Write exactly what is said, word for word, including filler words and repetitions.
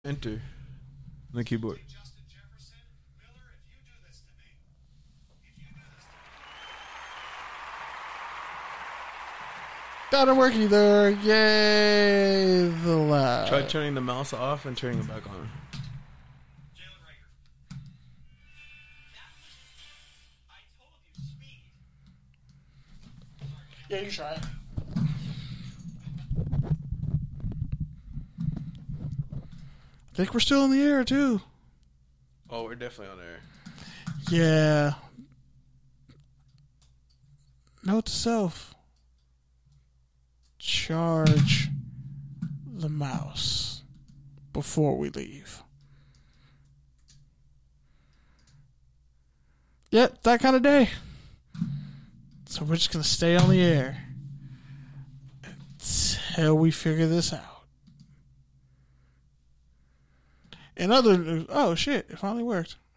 Enter on the keyboard. Doesn't work either. Yay, the lab. Try turning the mouse off and turning it back on. Yeah, you try it. I think we're still in the air, too. Oh, we're definitely on air. Yeah. Note to self. Charge the mouse before we leave. Yep, that kind of day. So we're just going to stay on the air until we figure this out. And other news, oh shit, it finally worked.